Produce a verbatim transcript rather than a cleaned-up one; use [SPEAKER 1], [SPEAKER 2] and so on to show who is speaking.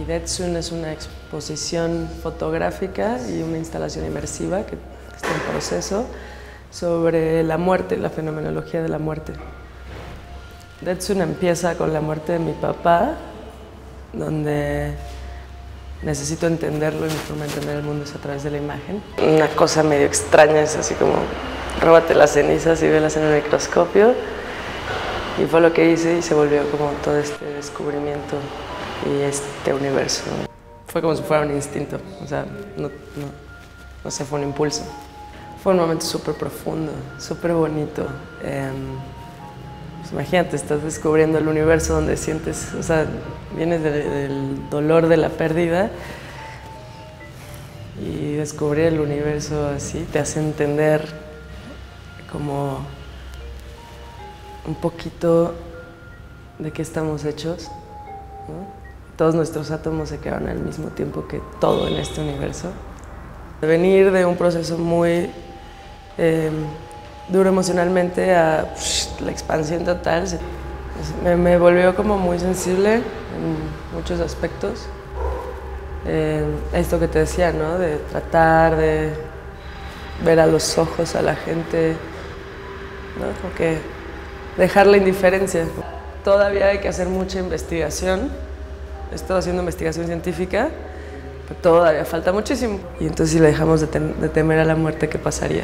[SPEAKER 1] Dead Soon es una exposición fotográfica y una instalación inmersiva que está en proceso sobre la muerte, la fenomenología de la muerte. Dead Soon empieza con la muerte de mi papá, donde necesito entenderlo y mi forma de entender el mundo es a través de la imagen. Una cosa medio extraña es así como, róbate las cenizas y velas en el microscopio. Y fue lo que hice y se volvió como todo este descubrimiento y este universo. Fue como si fuera un instinto, o sea, no, no, no sé, fue un impulso. Fue un momento súper profundo, súper bonito. Eh, pues imagínate, estás descubriendo el universo donde sientes, o sea, vienes de, del dolor de la pérdida y descubrir el universo así te hace entender como un poquito de qué estamos hechos, ¿no? Todos nuestros átomos se crearon al mismo tiempo que todo en este universo. Venir de un proceso muy eh, duro emocionalmente a psh, la expansión total, se, me, me volvió como muy sensible en muchos aspectos. Eh, esto que te decía, ¿no? De tratar de ver a los ojos a la gente, ¿no? Como que dejar la indiferencia. Todavía hay que hacer mucha investigación. He estado haciendo investigación científica, pero todavía falta muchísimo. Y entonces si le dejamos de, tem de temer a la muerte, ¿qué pasaría?